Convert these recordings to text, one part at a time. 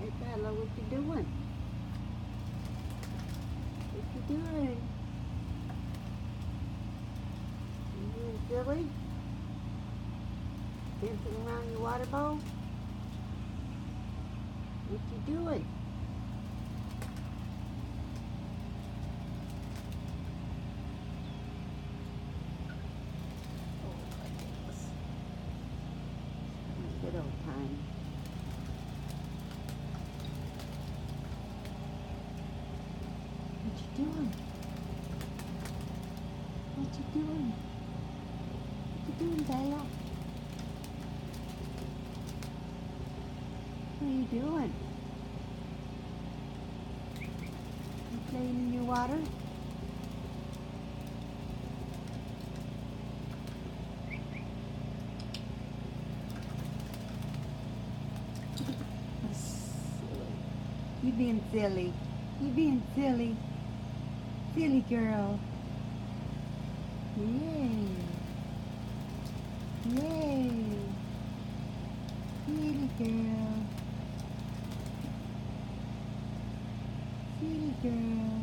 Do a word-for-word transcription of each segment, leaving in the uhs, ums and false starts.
Hey Bella, what you doing? What you doing? You being silly? Dancing around your water bowl? What you doing? Oh my goodness. Good old time. What you doing? What you doing? What you doing, Bella? What are you doing? You playing in your water? You being silly. You being silly. Silly girl. Yay. Yay. Silly girl. Silly girl.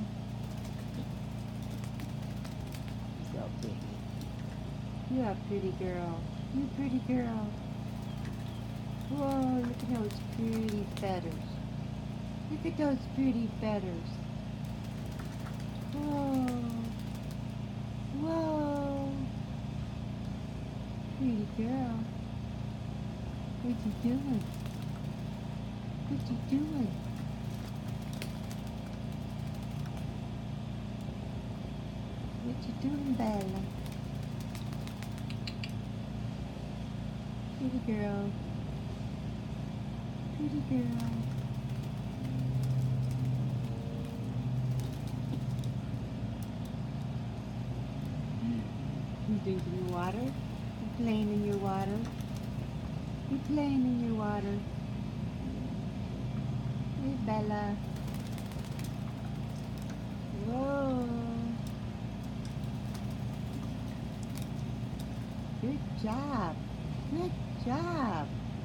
You're so pretty. You're a pretty girl. You pretty girl. Whoa, look at those pretty feathers. Look at those pretty feathers. Whoa. Whoa. Pretty girl. What you doing? What you doing? What you doing, Bella? Pretty girl. Pretty girl. You drinking your water? You playing in your water? You playing in your water? Hey, Bella. Whoa. Good job. Good job.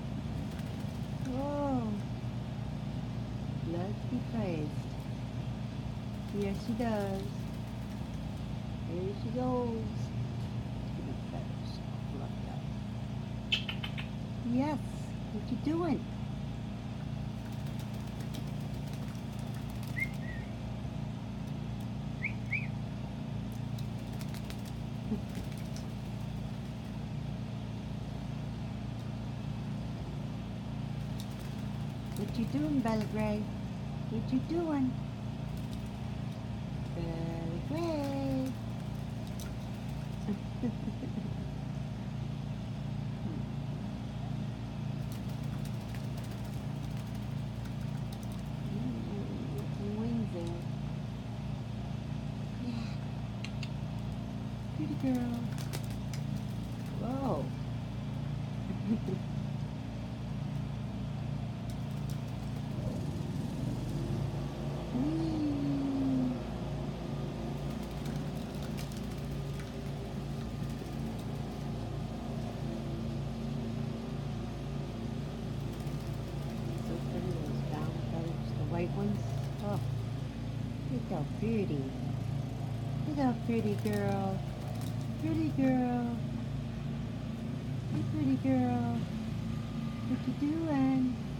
Whoa. Let's be praised. Here she does. Here she goes. Yes. What you doing? What you doing, Bella Gray? What you doing? Bella Gray. Pretty girl. Whoa. Whee. So pretty, those down feathers, the white ones. Oh, look how pretty. Look how pretty girl. Pretty girl. Hey, pretty girl. What you doing?